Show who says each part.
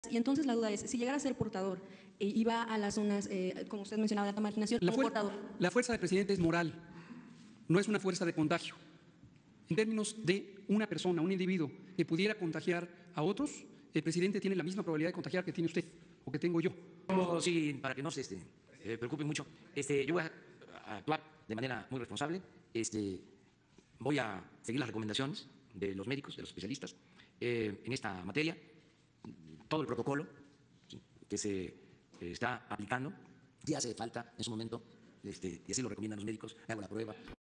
Speaker 1: Y entonces la duda es, si llegara a ser portador y va a las zonas, como usted mencionaba, de alta marginación, como portador.
Speaker 2: La fuerza del presidente es moral, no es una fuerza de contagio. En términos de una persona, un individuo que pudiera contagiar a otros, el presidente tiene la misma probabilidad de contagiar que tiene usted o que tengo yo.
Speaker 3: Sí, para que no se preocupe mucho, yo voy a actuar de manera muy responsable. Voy a seguir las recomendaciones de los médicos, de los especialistas en esta materia, todo el protocolo, ¿sí?, que se está aplicando. Si hace falta en su momento, y así lo recomiendan los médicos, hago la prueba.